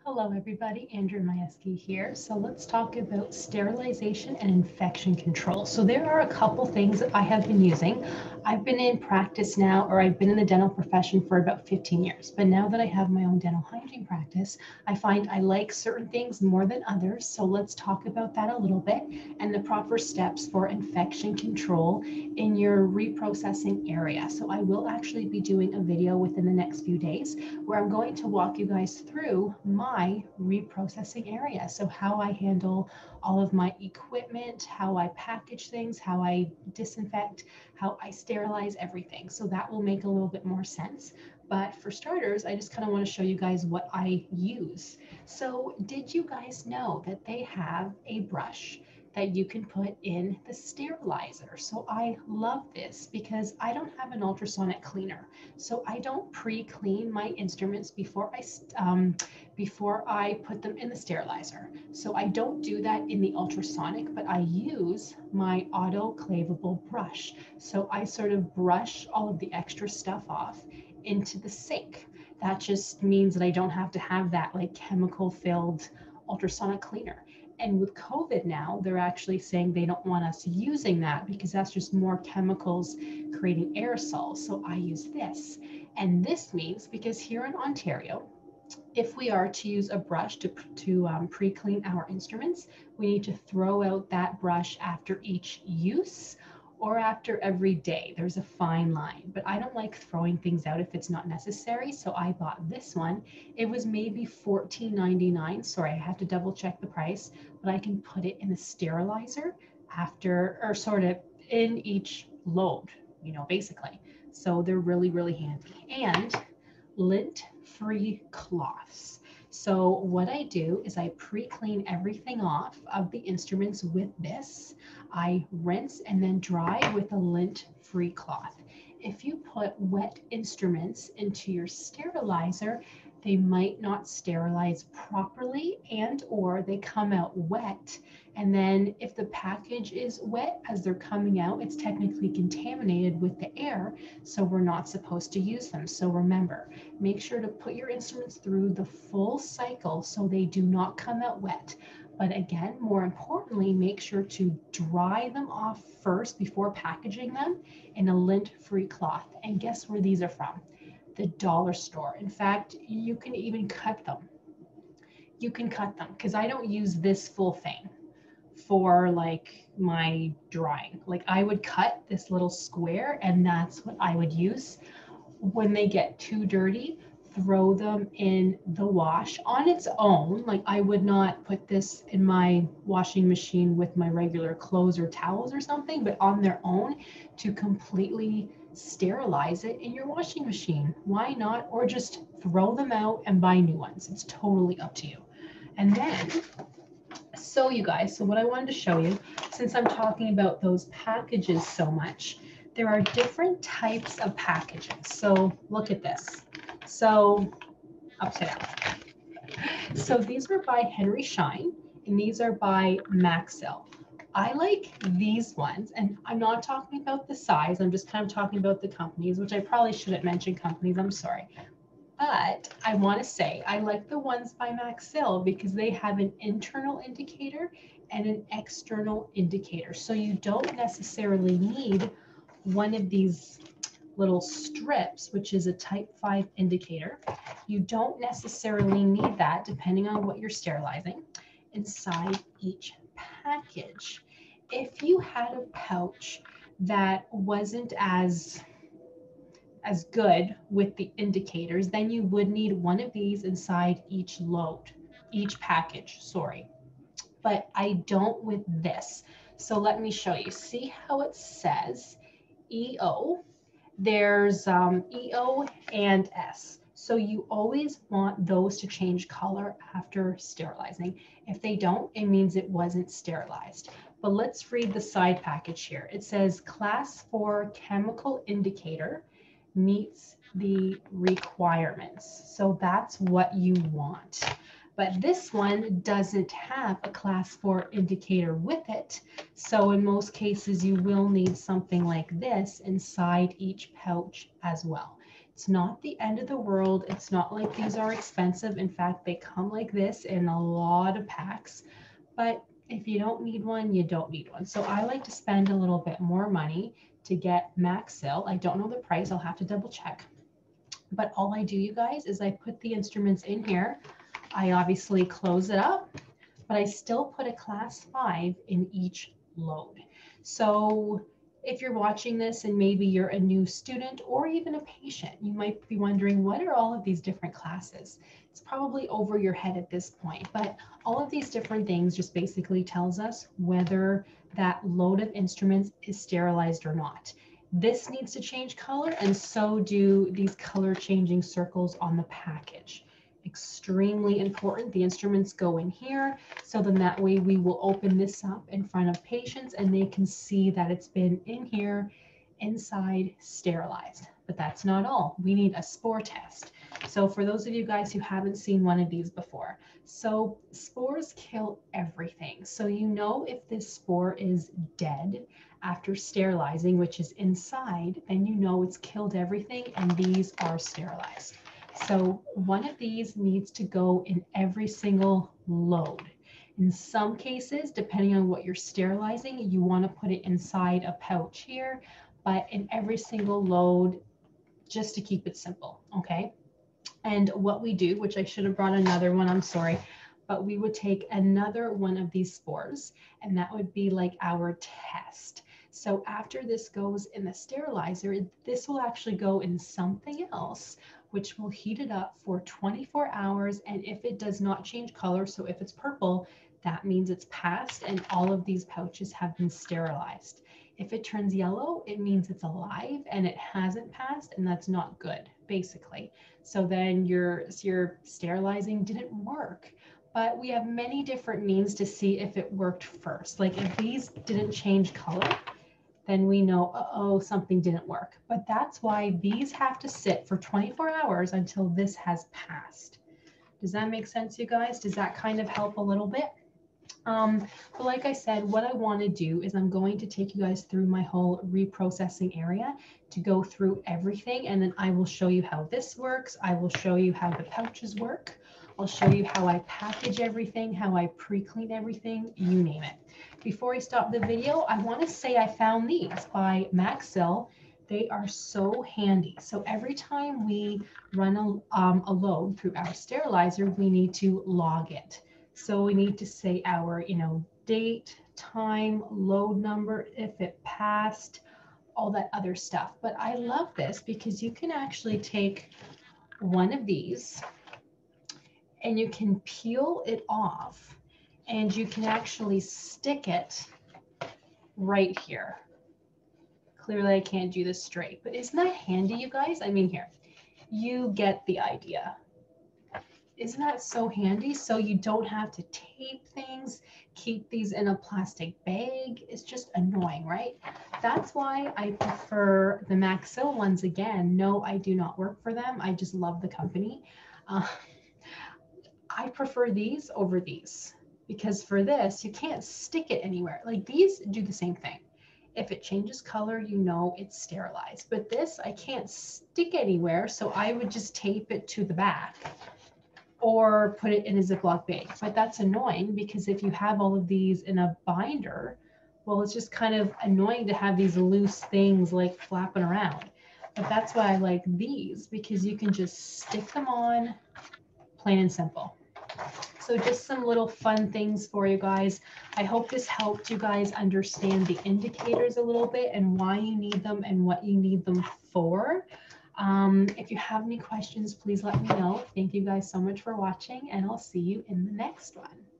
Hello everybody, Andrew Majewski here. So let's talk about sterilization and infection control. So there are a couple things that I have been using. I've been in practice now, or I've been in the dental profession for about 15 years. But now that I have my own dental hygiene practice, I find I like certain things more than others. So let's talk about that a little bit and the proper steps for infection control in your reprocessing area. So I will actually be doing a video within the next few days where I'm going to walk you guys through my reprocessing area. So how I handle all of my equipment, how I package things, how I disinfect, how I sterilize everything. So that will make a little bit more sense. But for starters, I just kind of want to show you guys what I use. So did you guys know that they have a brush that you can put in the sterilizer? So I love this because I don't have an ultrasonic cleaner. So I don't pre-clean my instruments before I put them in the sterilizer. So I don't do that in the ultrasonic, but I use my autoclavable brush. So I sort of brush all of the extra stuff off into the sink. That just means that I don't have to have that like chemical filled ultrasonic cleaner. And with COVID now, they're actually saying they don't want us using that because that's just more chemicals creating aerosols. So I use this. And this means because here in Ontario, if we are to use a brush to pre-clean our instruments, we need to throw out that brush after each use or after every day. There's a fine line, but I don't like throwing things out if it's not necessary. So I bought this one. It was maybe $14.99. Sorry, I have to double check the price, but I can put it in the sterilizer after, or sort of in each load, basically. So they're really, really handy. And lint-free cloths. So what I do is I pre-clean everything off of the instruments with this. I rinse and then dry with a lint-free cloth. If you put wet instruments into your sterilizer, they might not sterilize properly and or they come out wet. And then if the package is wet as they're coming out, it's technically contaminated with the air, so we're not supposed to use them. So remember, make sure to put your instruments through the full cycle so they do not come out wet. But again, more importantly, make sure to dry them off first before packaging them in a lint-free cloth. And guess where these are from? The dollar store. In fact, you can even cut them. You can cut them because I don't use this full thing for like my drawing. Like I would cut this little square and that's what I would use. When they get too dirty, throw them in the wash on its own. Like I would not put this in my washing machine with my regular clothes or towels or something, but on their own to completely sterilize it in your washing machine. Why not? Or just throw them out and buy new ones. It's totally up to you. And then, so you guys, so what I wanted to show you, since I'm talking about those packages so much, there are different types of packages. So look at this. So upside down. So these are by Henry Schein and these are by Maxell. I like these ones, and I'm not talking about the size. I'm just kind of talking about the companies, which I probably shouldn't mention companies. I'm sorry. But I want to say I like the ones by Maxell because they have an internal indicator and an external indicator. So you don't necessarily need one of these little strips, which is a type 5 indicator. You don't necessarily need that depending on what you're sterilizing inside each package. If you had a pouch that wasn't as good with the indicators, then you would need one of these inside each load, each package, sorry. But I don't with this. So let me show you. See how it says EO? There's EO and S. So you always want those to change color after sterilizing. If they don't, it means it wasn't sterilized. But let's read the side package here. It says class 4 chemical indicator meets the requirements. So that's what you want. But this one doesn't have a class 4 indicator with it. So in most cases, you will need something like this inside each pouch as well. It's not the end of the world. It's not like these are expensive. In fact, they come like this in a lot of packs. But if you don't need one, you don't need one. So I like to spend a little bit more money to get Maxil. I don't know the price. I'll have to double check. But all I do, you guys, is I put the instruments in here. I obviously close it up, but I still put a class 5 in each load. So if you're watching this and maybe you're a new student or even a patient, you might be wondering, what are all of these different classes? It's probably over your head at this point, but all of these different things just basically tells us whether that load of instruments is sterilized or not. This needs to change color, and so do these color changing circles on the package. Extremely important. The instruments go in here, so then that way we will open this up in front of patients and they can see that it's been in here inside sterilized. But that's not all. We need a spore test. So for those of you guys who haven't seen one of these before, so spores kill everything. So you know if this spore is dead after sterilizing, which is inside, then you know it's killed everything, and these are sterilized. So one of these needs to go in every single load. In some cases, depending on what you're sterilizing, you want to put it inside a pouch here, but in every single load, just to keep it simple, okay? And what we do, which I should have brought another one, I'm sorry, but we would take another one of these spores, and that would be like our test. So after this goes in the sterilizer, this will actually go in something else, which will heat it up for 24 hours. And if it does not change color, so if it's purple, that means it's passed and all of these pouches have been sterilized. If it turns yellow, it means it's alive and it hasn't passed, and that's not good, basically. So then your sterilizing didn't work. But we have many different means to see if it worked first. Like if these didn't change color, then we know, uh-oh, something didn't work. But that's why these have to sit for 24 hours until this has passed. Does that make sense, you guys? Does that kind of help a little bit? But like I said, what I want to do is I'm going to take you guys through my whole reprocessing area to go through everything, and then I will show you how this works. I will show you how the pouches work. I'll show you how I package everything, how I pre-clean everything, you name it. Before I stop the video, I want to say I found these by Maxil. They are so handy. So every time we run a load through our sterilizer, we need to log it. So we need to say our, date, time, load number, if it passed, all that other stuff. But I love this because you can actually take one of these and you can peel it off and you can actually stick it right here. Clearly I can't do this straight, but isn't that handy, you guys? I mean, here, you get the idea. Isn't that so handy? So you don't have to tape things, keep these in a plastic bag. It's just annoying, right? That's why I prefer the Maxil ones. Again, no, I do not work for them. I just love the company. I prefer these over these because for this, you can't stick it anywhere. Like these do the same thing. If it changes color, you know it's sterilized. But this, I can't stick anywhere, so I would just tape it to the back or put it in a Ziploc bag. But that's annoying because if you have all of these in a binder, well, it's just kind of annoying to have these loose things like flapping around. But that's why I like these, because you can just stick them on, plain and simple. So just some little fun things for you guys. I hope this helped you guys understand the indicators a little bit and why you need them and what you need them for. If you have any questions, please let me know. Thank you guys so much for watching, and I'll see you in the next one.